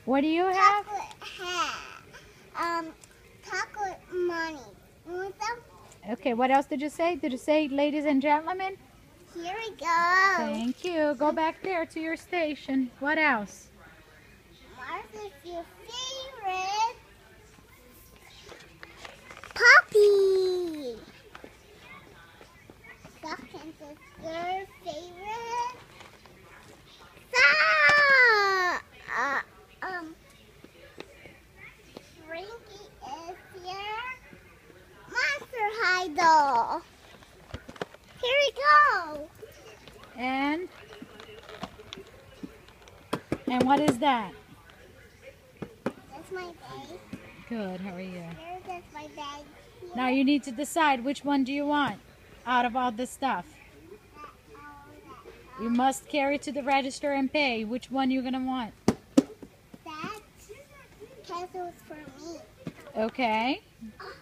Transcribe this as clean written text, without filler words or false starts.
What do you have? Chocolate hat. Chocolate money. You want some? Okay, what else did you say? Did you say ladies and gentlemen? Here we go. Thank you. Go back there to your station. What else? Martha's your favorite. Poppy. Second is your favorite. Frankie is your Monster High doll. Here we go. And what is that? That's my bag. Good, how are you? That's my bag. Here. Now you need to decide which one do you want out of all this stuff. You must carry to the register and pay. Which one you're going to want? That castle's for me. Okay. Oh.